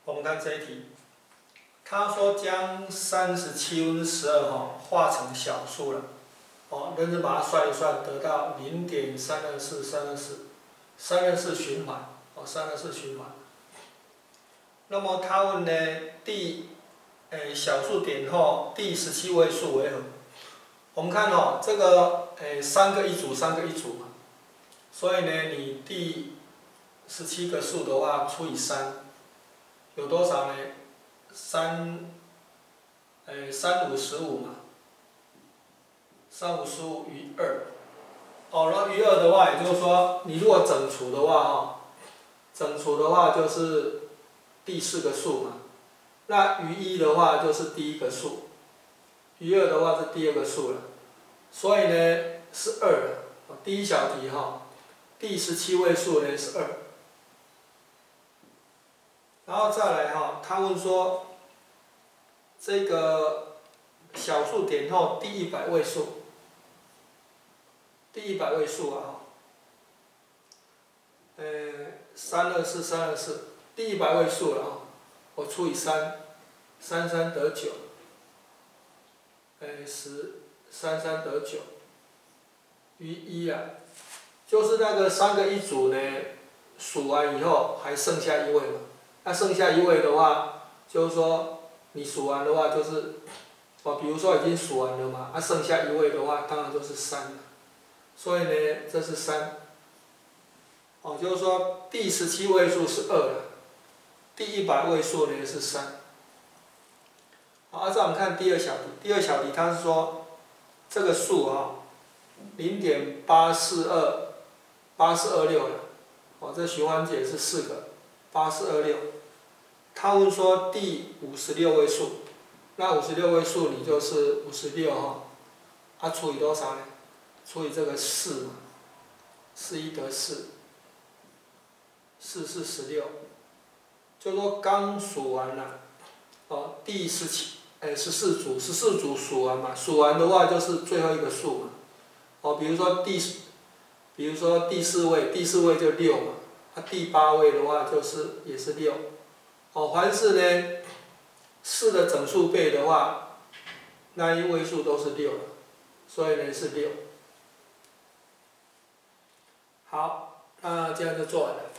我们看这一题，他说将37^12化成小数了，人人把它算一算，得到0.324循环，324循环。那么他问呢，小数点后第17位数为何？我们看这个3个一组，3个一组嘛，所以呢，你第17个数的话除以3，有多少呢？35 15嘛，3 5 15余2。那余2的话，也就是说，你如果整除的话，就是第4个数嘛。那余1的话就是第1个数，余2的话是第2个数了。所以呢是2了。第一小题第17位数呢是2。然后再来他问说，这个小数点后第100位数，第100位数324，第100位数了我除以3，3 3得9，10 3 3得9，余1啊，就是那个3个一组呢，数完以后还剩下1位嘛。那剩下1位的话，就是说你数完的话就是，比如说已经数完了嘛，剩下1位的话，当然就是3了。所以呢，这是3。就是说第17位数是2了，第100位数呢是3。再我们看第二小题，第二小题它是说这个数0.8426了，这循环节是4个，8426。他问说第56位数，那56位数你就是56除以多少呢？除以这个4嘛，4 1得4，4 4 16，就说刚数完了，第14组数完嘛，数完的话就是最后一个数嘛，比如说第4位，第4位就6嘛，第8位的话也是6，凡是呢4的整数倍的话，那一位数都是6了，所以呢是6。好，那这样就做完了。